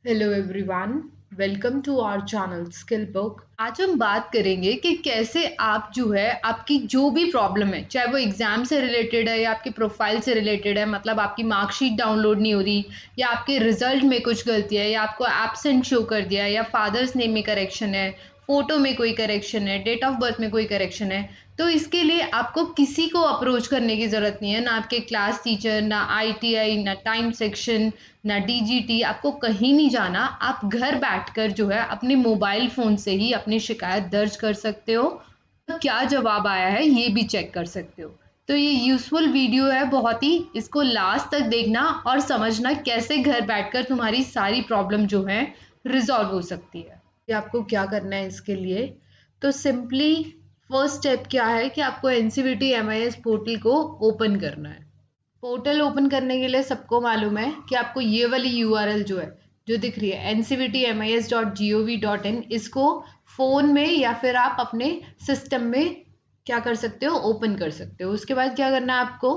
Hello everyone, welcome to our channel Skill Book. आज हम बात करेंगे कि कैसे आप जो है आपकी जो भी प्रॉब्लम है, चाहे वो एग्जाम से रिलेटेड है या आपकी प्रोफाइल से रिलेटेड है, मतलब आपकी मार्कशीट डाउनलोड नहीं हो रही या आपके रिजल्ट में कुछ गलती है या आपको एब्सेंट शो कर दिया है या फादर्स नेम में करेक्शन है, फोटो में कोई करेक्शन है, डेट ऑफ बर्थ में कोई करेक्शन है, तो इसके लिए आपको किसी को अप्रोच करने की ज़रूरत नहीं है। ना आपके क्लास टीचर, ना आईटीआई, ना टाइम सेक्शन, ना डीजीटी, आपको कहीं नहीं जाना। आप घर बैठकर जो है अपने मोबाइल फ़ोन से ही अपनी शिकायत दर्ज कर सकते हो। तो क्या जवाब आया है ये भी चेक कर सकते हो। तो ये यूज़फुल वीडियो है बहुत ही, इसको लास्ट तक देखना और समझना कैसे घर बैठकर तुम्हारी सारी प्रॉब्लम जो है रिजॉल्व हो सकती है। कि आपको क्या करना है इसके लिए। तो सिंपली फर्स्ट स्टेप क्या है कि आपको एनसीवीटी एमआईएस पोर्टल को ओपन करना है। पोर्टल ओपन करने के लिए सबको मालूम है कि आपको ये वाली यूआरएल जो है, जो दिख रही है ncvtmis.gov.in, इसको फ़ोन में या फिर आप अपने सिस्टम में क्या कर सकते हो, ओपन कर सकते हो। उसके बाद क्या करना है आपको,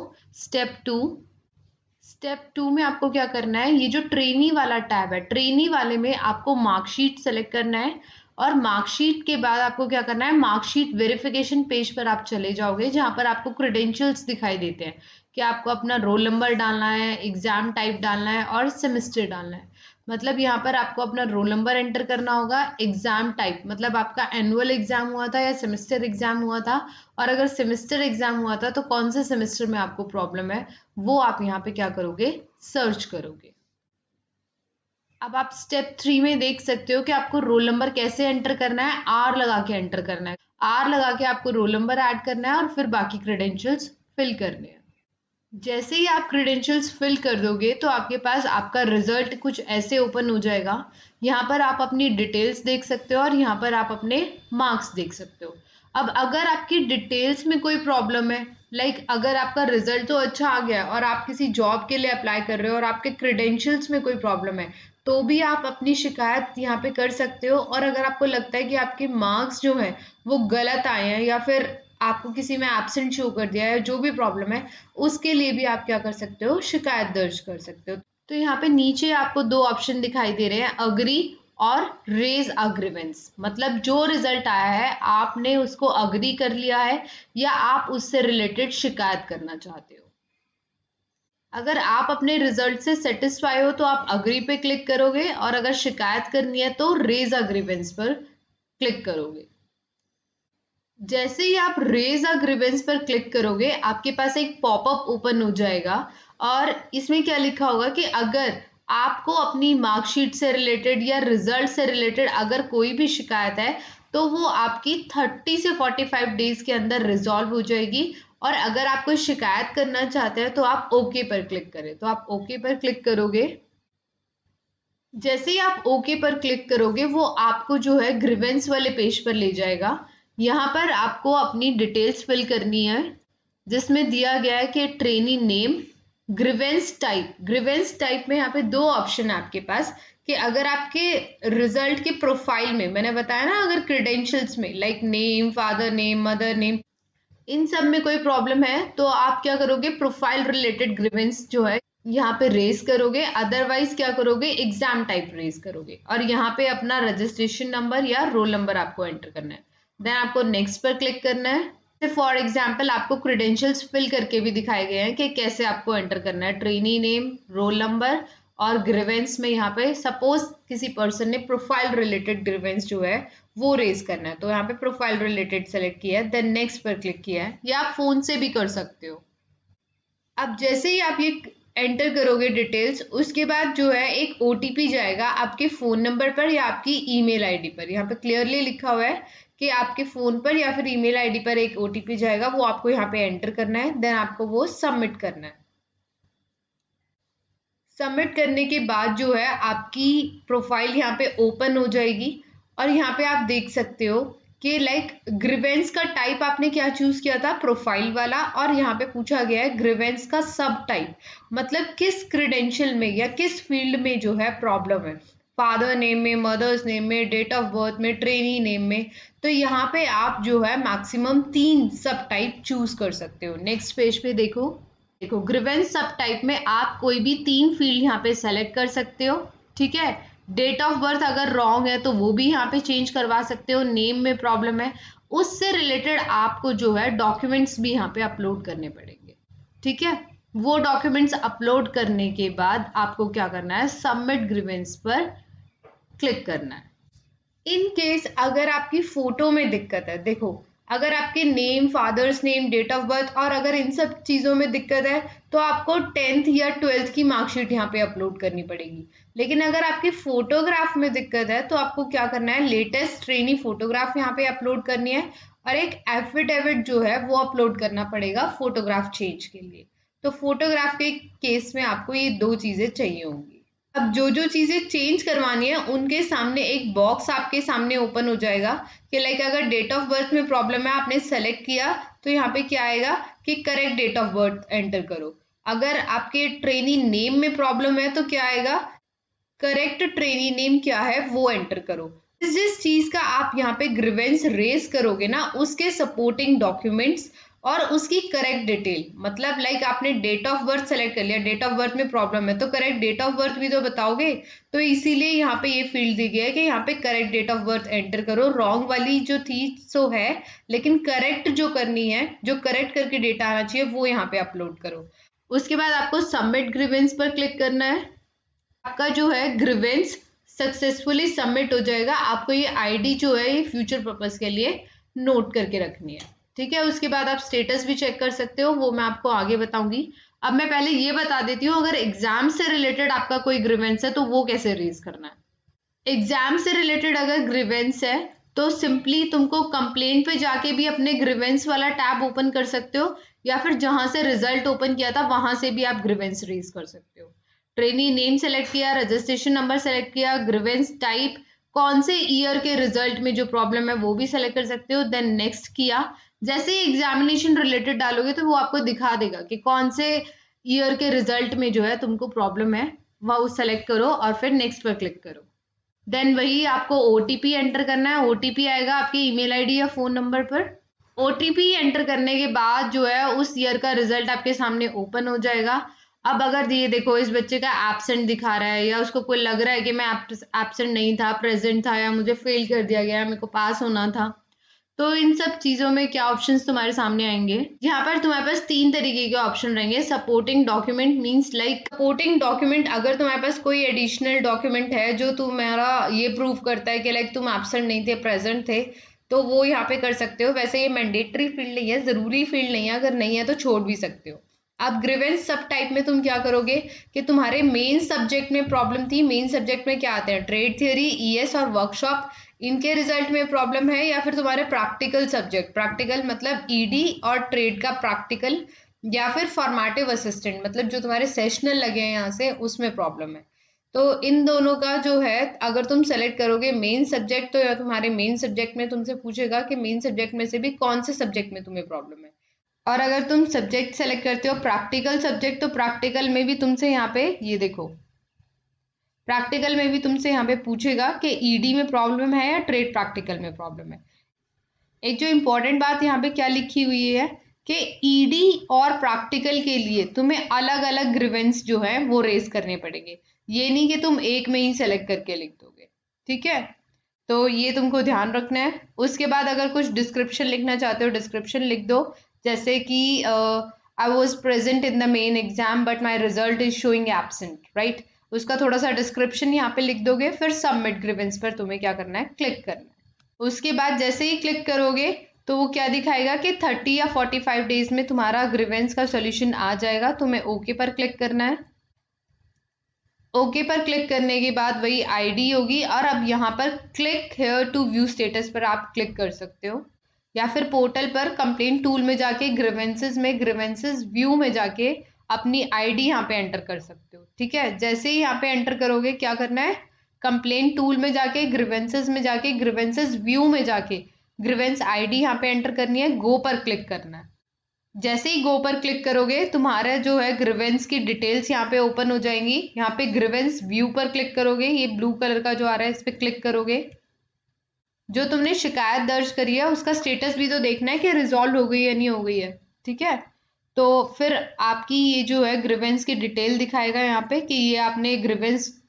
स्टेप टू में आपको क्या करना है, ये जो ट्रेनी वाला टैब है, ट्रेनी वाले में आपको मार्कशीट सेलेक्ट करना है। और मार्कशीट के बाद आपको क्या करना है, मार्कशीट वेरिफिकेशन पेज पर आप चले जाओगे जहां पर आपको क्रेडेंशियल्स दिखाई देते हैं कि आपको अपना रोल नंबर डालना है, एग्जाम टाइप डालना है और सेमेस्टर डालना है। मतलब यहाँ पर आपको अपना रोल नंबर एंटर करना होगा, एग्जाम टाइप मतलब आपका एनुअल एग्जाम हुआ था या सेमेस्टर एग्जाम हुआ था, और अगर सेमेस्टर एग्जाम हुआ था तो कौन से सेमेस्टर में आपको प्रॉब्लम है वो आप यहाँ पे क्या करोगे, सर्च करोगे। अब आप स्टेप 3 में देख सकते हो कि आपको रोल नंबर कैसे एंटर करना है, आर लगा के एंटर करना है। आर लगा के आपको रोल नंबर ऐड करना है और फिर बाकी क्रेडेंशियल्स फिल करने हैं। जैसे ही आप क्रेडेंशियल्स फिल कर दोगे तो आपके पास आपका रिजल्ट कुछ ऐसे ओपन हो जाएगा। यहाँ पर आप अपनी डिटेल्स देख सकते हो और यहाँ पर आप अपने मार्क्स देख सकते हो। अब अगर आपकी डिटेल्स में कोई प्रॉब्लम है, लाइक अगर आपका रिजल्ट तो अच्छा आ गया और आप किसी जॉब के लिए अप्लाई कर रहे हो और आपके क्रेडेंशियल्स में कोई प्रॉब्लम है, तो भी आप अपनी शिकायत यहाँ पे कर सकते हो। और अगर आपको लगता है कि आपके मार्क्स जो है वो गलत आए हैं या फिर आपको किसी में एब्सेंट शो कर दिया है, जो भी प्रॉब्लम है उसके लिए भी आप क्या कर सकते हो, शिकायत दर्ज कर सकते हो। तो यहाँ पे नीचे आपको दो ऑप्शन दिखाई दे रहे हैं, अग्री और रेज अग्रीवेंस। मतलब जो रिजल्ट आया है आपने उसको अग्री कर लिया है या आप उससे रिलेटेड शिकायत करना चाहते हो। अगर आप अपने रिजल्ट से सेटिस्फाई हो तो आप अग्री पे क्लिक करोगे, और अगर शिकायत करनी है तो रेज अग्रीवेंस पर क्लिक करोगे। जैसे ही आप रेज अ ग्रीवेंस पर क्लिक करोगे आपके पास एक पॉपअप ओपन हो जाएगा, और इसमें क्या लिखा होगा कि अगर आपको अपनी मार्कशीट से रिलेटेड या रिजल्ट से रिलेटेड अगर कोई भी शिकायत है तो वो आपकी 30 से 45 डेज के अंदर रिजॉल्व हो जाएगी। और अगर आप कोई शिकायत करना चाहते हैं तो आप ओके पर क्लिक करें, तो आप ओके पर क्लिक करोगे। जैसे ही आप ओके पर क्लिक करोगे वो आपको जो है ग्रीवेंस वाले पेज पर ले जाएगा। यहाँ पर आपको अपनी डिटेल्स फिल करनी है, जिसमें दिया गया है कि ट्रेनी नेम, ग्रीवेंस टाइप में यहाँ पे दो ऑप्शन है आपके पास कि अगर आपके रिजल्ट के प्रोफाइल में, मैंने बताया ना, अगर क्रेडेंशियल्स में like name, father name, mother name, इन सब में कोई प्रॉब्लम है तो आप क्या करोगे, प्रोफाइल रिलेटेड ग्रीवेंस जो है यहाँ पे रेज करोगे। अदरवाइज क्या करोगे, एग्जाम टाइप रेज करोगे और यहाँ पे अपना रजिस्ट्रेशन नंबर या रोल नंबर आपको एंटर करना है। देन आपको नेक्स्ट पर क्लिक करना है। फॉर एग्जाम्पल आपको क्रेडेंशियल्स फिल करके भी दिखाए गए हैं कि कैसे आपको एंटर करना है, ट्रेनी नेम, रोल नंबर और ग्रीवेंस में यहाँ पे सपोज किसी पर्सन ने प्रोफाइल रिलेटेड ग्रीवेंस जो है वो रेज करना है, तो यहाँ पे प्रोफाइल रिलेटेड सेलेक्ट किया है, देन नेक्स्ट पर क्लिक किया है, या आप फोन से भी कर सकते हो। अब जैसे ही आप ये एंटर करोगे डिटेल्स, उसके बाद जो है एक ओटीपी जाएगा आपके फोन नंबर पर या आपकी ईमेल आईडी पर। यहाँ पे क्लियरली लिखा हुआ है कि आपके फोन पर या फिर ईमेल आईडी पर एक ओटीपी जाएगा, वो आपको यहाँ पे एंटर करना है, देन आपको वो सबमिट करना है। सबमिट करने के बाद जो है आपकी प्रोफाइल यहाँ पे ओपन हो जाएगी, और यहाँ पे आप देख सकते हो कि लाइक ग्रीवेंस का टाइप आपने क्या चूज किया था, प्रोफाइल वाला, और यहाँ पे पूछा गया है ग्रीवेंस का सब टाइप, मतलब किस क्रेडेंशियल में या किस फील्ड में जो है प्रॉब्लम है, फादर नेम में, मदर्स नेम में, डेट ऑफ बर्थ में, ट्रेनी नेम में। तो यहाँ पे आप जो है मैक्सिमम 3 सब टाइप चूज कर सकते हो। नेक्स्ट पेज पे देखो ग्रीवेंस सब टाइप में आप कोई भी 3 फील्ड यहाँ पे सेलेक्ट कर सकते हो, ठीक है। डेट ऑफ बर्थ अगर रॉन्ग है तो वो भी यहाँ पे चेंज करवा सकते हो, नेम में प्रॉब्लम है, उससे रिलेटेड आपको जो है डॉक्यूमेंट्स भी यहाँ पे अपलोड करने पड़ेंगे, ठीक है। वो डॉक्यूमेंट्स अपलोड करने के बाद आपको क्या करना है, सबमिट ग्रीवेंस पर क्लिक करना है। इन केस अगर आपकी फोटो में दिक्कत है, देखो अगर आपके name, father's name, date of birth और अगर इन सब चीज़ों में दिक्कत है तो आपको 10th या 12th की मार्कशीट यहाँ पे अपलोड करनी पड़ेगी। लेकिन अगर आपकी फोटोग्राफ में दिक्कत है तो आपको क्या करना है, लेटेस्ट ट्रेनी फोटोग्राफ यहाँ पे अपलोड करनी है और एक एफिडेविट जो है वो अपलोड करना पड़ेगा फोटोग्राफ चेंज के लिए। तो फोटोग्राफ के केस में आपको ये दो चीज़ें चाहिए होंगी। अब जो जो चीजें चेंज करवानी है उनके सामने एक बॉक्स आपके सामने ओपन हो जाएगा कि लाइक अगर डेट ऑफ बर्थ में प्रॉब्लम है, आपने सेलेक्ट किया तो यहाँ पे क्या आएगा कि correct date of birth enter करो। अगर आपके ट्रेनी नेम में प्रॉब्लम है तो क्या आएगा, करेक्ट ट्रेनी नेम क्या है वो एंटर करो। जिस चीज का आप यहाँ पे ग्रीवेंस रेज करोगे ना, उसके सपोर्टिंग डॉक्यूमेंट्स और उसकी करेक्ट डिटेल, मतलब लाइक आपने डेट ऑफ बर्थ सेलेक्ट कर लिया, डेट ऑफ बर्थ में प्रॉब्लम है तो करेक्ट डेट ऑफ बर्थ भी तो बताओगे। तो इसीलिए यहाँ पे ये फील्ड दी गई है कि यहाँ पे correct date of birth enter करो। रॉन्ग वाली जो थी सो है, लेकिन करेक्ट जो करनी है, जो करेक्ट करके डेटा आना चाहिए वो यहाँ पे अपलोड करो। उसके बाद आपको सबमिट ग्रीवेंस पर क्लिक करना है। आपका जो है ग्रीवेंस सक्सेसफुली सबमिट हो जाएगा। आपको ये आईडी जो है ये फ्यूचर पर्पस के लिए नोट करके रखनी है, ठीक है। उसके बाद आप स्टेटस भी चेक कर सकते हो, वो मैं आपको आगे बताऊंगी। अब मैं पहले ये बता देती हूँ, अगर एग्जाम से रिलेटेड आपका कोई ग्रीवेंस है तो वो कैसे रेज करना है। एग्जाम से रिलेटेड अगर ग्रीवेंस है तो सिंपली तुमको कंप्लेंट पे जाके भी अपने ग्रीवेंस वाला टैब ओपन कर सकते हो, या फिर जहां से रिजल्ट ओपन किया था वहां से भी आप ग्रीवेंस रेज कर सकते हो। ट्रेनी नेम सेलेक्ट किया, रजिस्ट्रेशन नंबर सेलेक्ट किया, ग्रीवेंस टाइप कौन से ईयर के रिजल्ट में जो प्रॉब्लम है वो भी सेलेक्ट कर सकते हो। देन नेक्स्ट किया, जैसे ही एग्जामिनेशन रिलेटेड डालोगे तो वो आपको दिखा देगा कि कौन से ईयर के रिजल्ट में जो है तुमको प्रॉब्लम है, वो सेलेक्ट करो और फिर नेक्स्ट पर क्लिक करो। देन वही आपको ओटीपी एंटर करना है। ओटीपी आएगा आपके ईमेल आईडी या फोन नंबर पर। ओटीपी एंटर करने के बाद जो है उस ईयर का रिजल्ट आपके सामने ओपन हो जाएगा। अब अगर ये देखो इस बच्चे का एब्सेंट दिखा रहा है, या उसको कोई लग रहा है कि मैं एब्सेंट नहीं था, प्रेजेंट था, या मुझे फेल कर दिया गया, मेरे को पास होना था, तो इन सब चीजों में क्या ऑप्शंस तुम्हारे सामने आएंगे। यहाँ पर तुम्हारे पास 3 तरीके के ऑप्शन रहेंगे। Supporting document means like supporting document, अगर तुम्हारे पास कोई एडिशनल डॉक्यूमेंट है जो तुम्हारा ये प्रूव करता है कि लाइक तुम एब्सेंट नहीं थे, प्रेजेंट थे, तो वो यहाँ पे कर सकते हो। वैसे ये मैंडेटरी फील्ड नहीं है, जरूरी फील्ड नहीं है, अगर नहीं है तो छोड़ भी सकते हो। अब ग्रीवेंस सब टाइप में तुम क्या करोगे कि तुम्हारे मेन सब्जेक्ट में प्रॉब्लम थी। मेन सब्जेक्ट में क्या आते हैं, ट्रेड थियरी, ईएस और वर्कशॉप, इनके रिजल्ट में प्रॉब्लम है, या फिर तुम्हारे प्रैक्टिकल सब्जेक्ट, प्रैक्टिकल मतलब ईडी और ट्रेड का प्रैक्टिकल, या फिर फॉर्मेटिव असिस्टेंट मतलब जो तुम्हारे सेशनल लगे हैं यहाँ से, उसमें प्रॉब्लम है। तो इन दोनों का जो है अगर तुम सेलेक्ट करोगे मेन सब्जेक्ट, तो या तुम्हारे मेन सब्जेक्ट में तुमसे पूछेगा कि मेन सब्जेक्ट में से भी कौन से सब्जेक्ट में तुम्हें प्रॉब्लम है। और अगर तुम सब्जेक्ट सेलेक्ट करते हो प्रैक्टिकल सब्जेक्ट, तो प्रैक्टिकल में भी तुमसे यहाँ पे ये देखो, प्रैक्टिकल में भी तुमसे यहाँ पे पूछेगा कि ईडी में प्रॉब्लम है या ट्रेड प्रैक्टिकल में प्रॉब्लम है। एक जो इम्पोर्टेंट बात यहाँ पे क्या लिखी हुई है कि ईडी और प्रैक्टिकल के लिए तुम्हें अलग अलग ग्रीवेंस जो है वो रेज करने पड़ेंगे। ये नहीं कि तुम एक में ही सेलेक्ट करके लिख दोगे, ठीक है। तो ये तुमको ध्यान रखना है। उसके बाद अगर कुछ डिस्क्रिप्शन लिखना चाहते हो, डिस्क्रिप्शन लिख दो, जैसे कि I was present in the main exam but my result is showing absent, right. उसका थोड़ा सा डिस्क्रिप्शन यहाँ पे लिख दोगे, फिर सबमिट ग्रीवेंस पर तुम्हें क्या करना है, क्लिक करना है। उसके बाद जैसे ही क्लिक करोगे तो वो क्या दिखाएगा कि 30 या 45 डेज में तुम्हारा ग्रीवेंस का सोल्यूशन आ जाएगा। तुम्हें ओके पर क्लिक करना है। ओके पर क्लिक करने के बाद वही आईडी होगी, और अब यहाँ पर click here to view status पर आप क्लिक कर सकते हो, या फिर पोर्टल पर कंप्लेंट टूल में जाके ग्रीवेंसेस में ग्रीवेंसेस व्यू में जाके अपनी आईडी यहाँ पे एंटर कर सकते हो, ठीक है। जैसे ही यहाँ पे एंटर करोगे क्या करना है, कंप्लेंट टूल में जाके ग्रीवेंसेस में जाके ग्रीवेंसेस व्यू में जाके ग्रीवेंस आईडी यहाँ पे एंटर करनी है, गो पर क्लिक करना है। जैसे ही गो पर क्लिक करोगे तुम्हारा जो है ग्रीवेंस की डिटेल्स यहाँ पे ओपन हो जाएंगी। यहाँ पे ग्रीवेंस व्यू पर क्लिक करोगे, ये ब्लू कलर का जो आ रहा है इस पर क्लिक करोगे। जो तुमने शिकायत दर्ज करी है उसका स्टेटस भी तो देखना है कि रिजॉल्व हो गई है नहीं हो गई है, ठीक है। तो फिर आपकी ये जो है ग्रीवेंस की डिटेल दिखाएगा यहाँ पे कि ये आपने ग्रीवेंस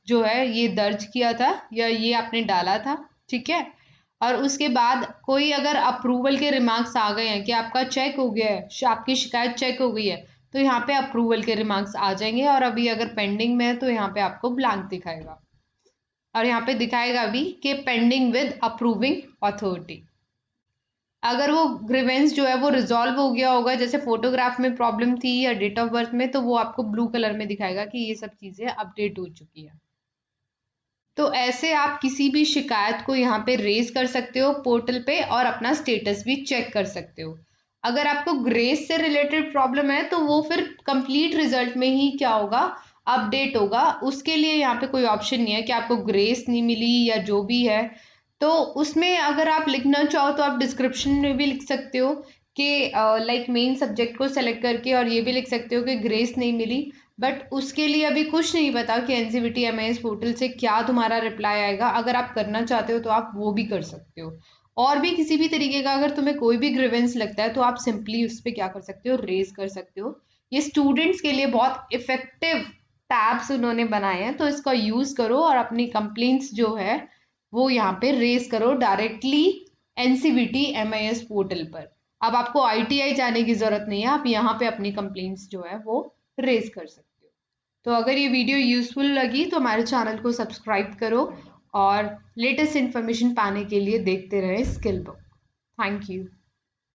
जो है ये दर्ज किया था या ये आपने डाला था, ठीक है। और उसके बाद कोई अगर अप्रूवल के रिमार्क्स आ गए हैं कि आपका चेक हो गया है, आपकी शिकायत चेक हो गई है, तो यहाँ पे अप्रूवल के रिमार्क्स आ जाएंगे। और अभी अगर पेंडिंग में है तो यहाँ पे आपको ब्लैंक दिखाएगा, और यहाँ पे दिखाएगा भी कि पेंडिंग विद अप्रूविंग अथॉरिटी। अगर वो ग्रीवेंस जो है वो रिजॉल्व हो गया होगा, जैसे फोटोग्राफ में प्रॉब्लम थी या डेट ऑफ बर्थ में, तो वो आपको ब्लू कलर में दिखाएगा कि ये सब चीजें अपडेट हो चुकी है। तो ऐसे आप किसी भी शिकायत को यहाँ पे रेज कर सकते हो पोर्टल पे, और अपना स्टेटस भी चेक कर सकते हो। अगर आपको ग्रेस से रिलेटेड प्रॉब्लम है तो वो फिर कंप्लीट रिजल्ट में ही क्या होगा, अपडेट होगा। उसके लिए यहाँ पे कोई ऑप्शन नहीं है कि आपको ग्रेस नहीं मिली या जो भी है। तो उसमें अगर आप लिखना चाहो तो आप डिस्क्रिप्शन में भी लिख सकते हो कि लाइक मेन सब्जेक्ट को सेलेक्ट करके, और ये भी लिख सकते हो कि ग्रेस नहीं मिली। बट उसके लिए अभी कुछ नहीं पता कि एनसीवीटी एमआईएस पोर्टल से क्या तुम्हारा रिप्लाई आएगा। अगर आप करना चाहते हो तो आप वो भी कर सकते हो। और भी किसी भी तरीके का अगर तुम्हें कोई भी ग्रीवेंस लगता है तो आप सिंपली उस पर क्या कर सकते हो, रेज कर सकते हो। ये स्टूडेंट्स के लिए बहुत इफेक्टिव टैब्स उन्होंने बनाए हैं, तो इसका यूज करो और अपनी कंप्लेंट्स जो है वो यहाँ पे रेज करो डायरेक्टली एनसीवीटी एमआईएस पोर्टल पर। अब आपको आईटीआई जाने की जरूरत नहीं है, आप यहाँ पे अपनी कंप्लेंट्स जो है वो रेज कर सकते हो। तो अगर ये वीडियो यूजफुल लगी तो हमारे चैनल को सब्सक्राइब करो, और लेटेस्ट इन्फॉर्मेशन पाने के लिए देखते रहे स्किल बुक। Thank you.